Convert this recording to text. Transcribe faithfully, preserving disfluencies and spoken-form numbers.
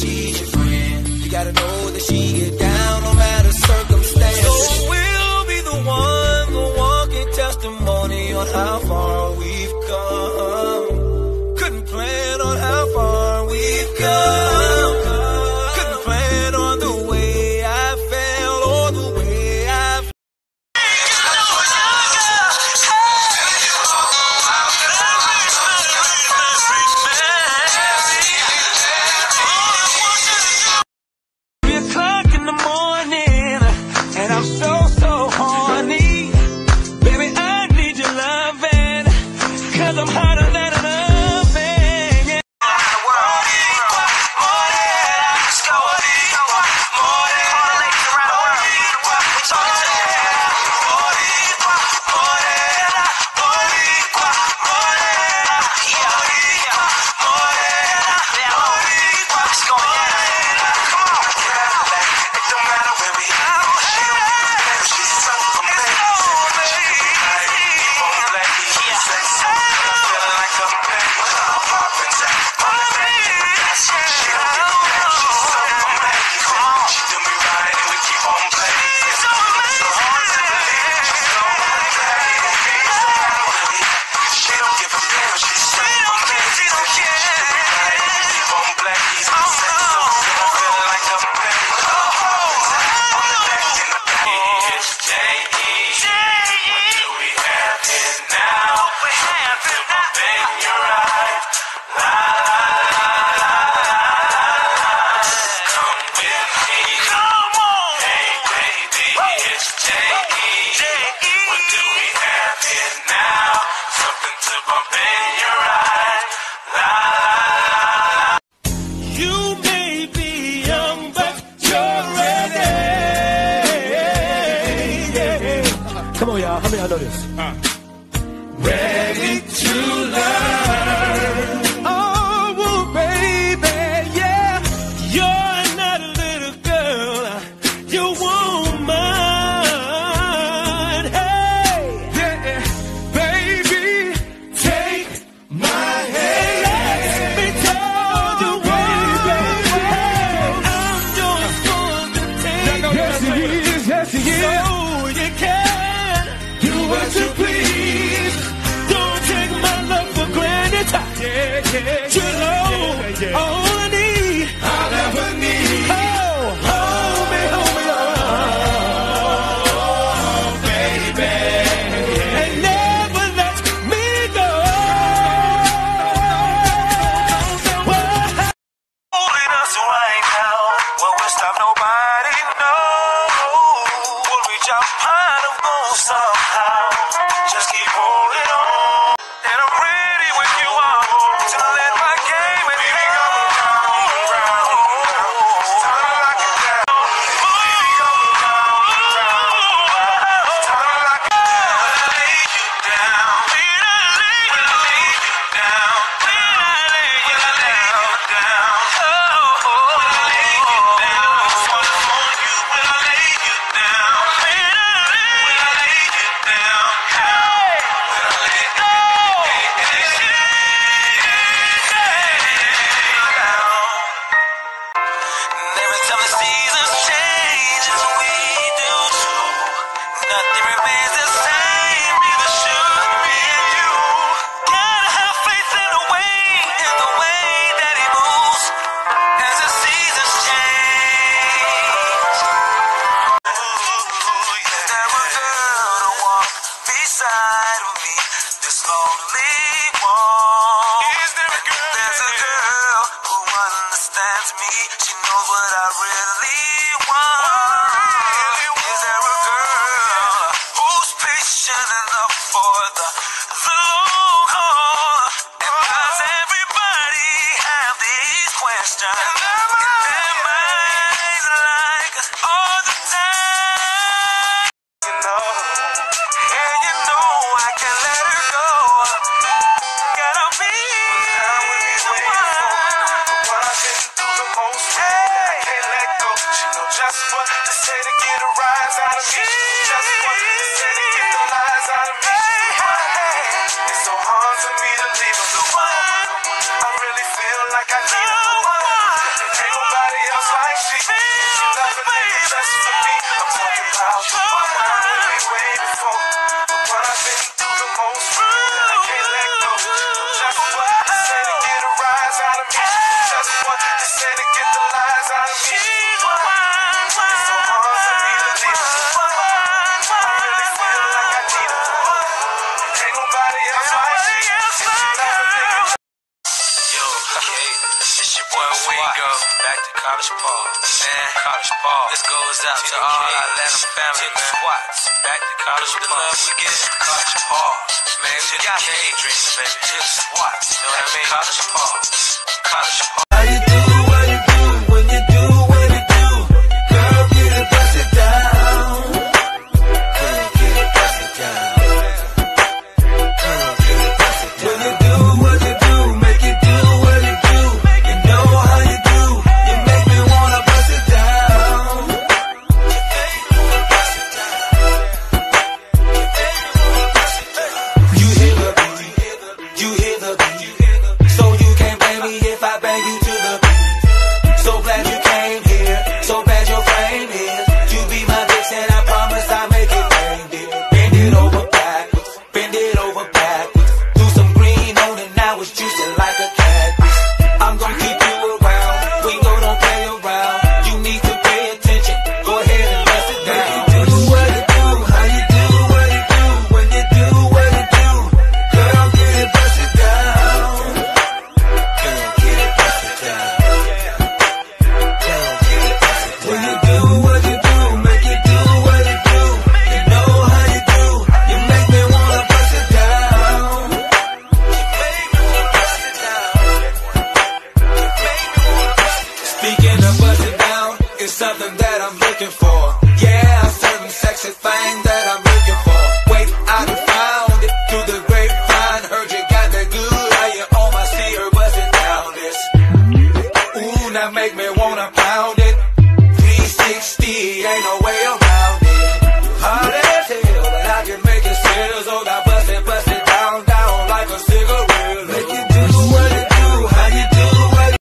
she's your friend. You gotta know that she get down no matter circumstance. So we'll be the one, the walking testimony on how far we've come. Couldn't plan on how far we've come. Couldn't plan on the way I felt or the way I felt. Three o'clock in the morning, and I'm so, so horny. Baby, I need your loving, cause I'm hotter than an oven. Yeah. Come on, y'all. How many of y'all know this? Uh. Ready to learn. Oh, well, baby, yeah. You're not a little girl. You won't mind. Hey, yeah, baby, take my hand. Let me tell you, baby, I'm yours for the taking. Yes, he is. Yes, he is. So you can do what you please. Don't take my love for granted. Yeah, yeah, you know, yeah, yeah. All I need, I'll ever need. Oh, hold me, hold me, oh, baby, and never let me go. Holding us right now, well, we'll stop nobody, no. We'll reach our pot of gold somehow. Just keep holding on, and I'm ready when you are to let my game. College ball. This goes out to all Atlanta family, man. Squats. Back to college with the love we get. College ball. Man, we got the eight drinks, baby. Just squats. You know what I mean? College ball. College ball. How you do what you do when you do what you do? Girl, get it, bust it down. Girl, get it, bust it down. Girl, get it, bust it down. When you do what you do, make you do what you do. You know how you do. You make me wanna bust it down. You hear the beat, you hear the beat. So you can't blame me if I bang you to the beat. So glad you came here, so glad your frame is. You be my bitch and I promise I'll make it rain, dear. Bend it over backwards, bend it over backwards. Do some green on it, now it's juicing like a cactus. I'm gonna keep you around, Wingo don't play around. You need to pay attention, go ahead and bust it down. You do what you do, how you do what you do. When you do what you do, girl, get it, bust it down. Girl, get it, bust it down. Girl, get it, bust it down. When you do what you do, make you do what you do. You know how you do, you make me wanna bust it down. You make me wanna bust it down. You make me wanna bust it down. Speaking of bust it down, it's something that I'm looking for. Yeah, a certain sexy thing that I'm looking for. Wait, I done found it through the grapevine. Heard you got that good, how you on my see her bust it down. This, ooh, now make me wanna pound it. three sixty, ain't no